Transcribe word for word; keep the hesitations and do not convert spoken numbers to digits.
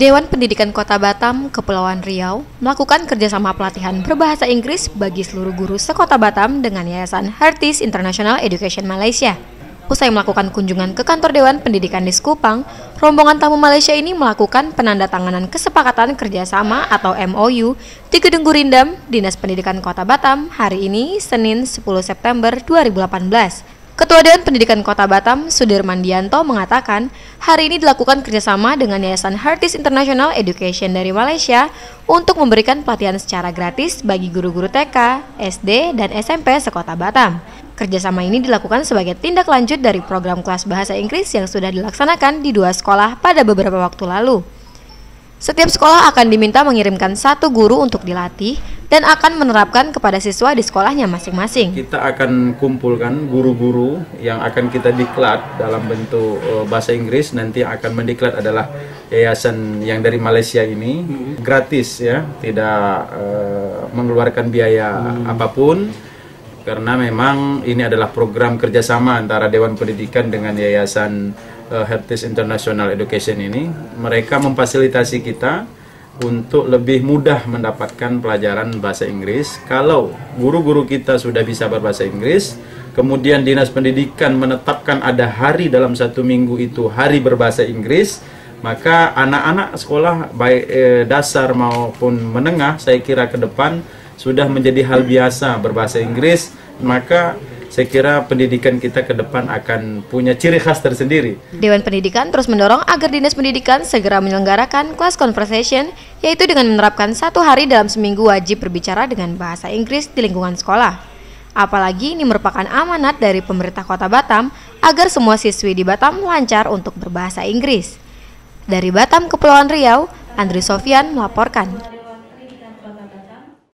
Dewan Pendidikan Kota Batam, Kepulauan Riau, melakukan kerjasama pelatihan berbahasa Inggris bagi seluruh guru sekota Batam dengan Yayasan Hearties International Education Malaysia. Usai melakukan kunjungan ke kantor Dewan Pendidikan di Sekupang, rombongan tamu Malaysia ini melakukan penandatanganan kesepakatan kerjasama atau M O U di Gedung Gurindam, Dinas Pendidikan Kota Batam hari ini, Senin sepuluh September dua ribu delapan belas. Ketua Dewan Pendidikan Kota Batam, Sudirman Dianto, mengatakan hari ini dilakukan kerjasama dengan Yayasan Hearties International Education dari Malaysia untuk memberikan pelatihan secara gratis bagi guru-guru T K, S D, dan S M P sekota Batam. Kerjasama ini dilakukan sebagai tindak lanjut dari program kelas bahasa Inggris yang sudah dilaksanakan di dua sekolah pada beberapa waktu lalu. Setiap sekolah akan diminta mengirimkan satu guru untuk dilatih dan akan menerapkan kepada siswa di sekolahnya masing-masing. Kita akan kumpulkan guru-guru yang akan kita diklat dalam bentuk uh, bahasa Inggris. Nanti akan mendiklat adalah yayasan yang dari Malaysia ini, hmm. gratis ya, tidak uh, mengeluarkan biaya hmm. apapun. Karena memang ini adalah program kerjasama antara Dewan Pendidikan dengan Yayasan uh, Hearties International Education ini. Mereka memfasilitasi kita untuk lebih mudah mendapatkan pelajaran bahasa Inggris. Kalau guru-guru kita sudah bisa berbahasa Inggris, kemudian Dinas Pendidikan menetapkan ada hari dalam satu minggu itu hari berbahasa Inggris, maka anak-anak sekolah baik eh, dasar maupun menengah, saya kira ke depan sudah menjadi hal biasa berbahasa Inggris, maka saya kira pendidikan kita ke depan akan punya ciri khas tersendiri. Dewan Pendidikan terus mendorong agar Dinas Pendidikan segera menyelenggarakan kelas conversation, yaitu dengan menerapkan satu hari dalam seminggu wajib berbicara dengan bahasa Inggris di lingkungan sekolah. Apalagi ini merupakan amanat dari pemerintah Kota Batam agar semua siswi di Batam lancar untuk berbahasa Inggris. Dari Batam, Kepulauan Riau, Andri Sofyan melaporkan.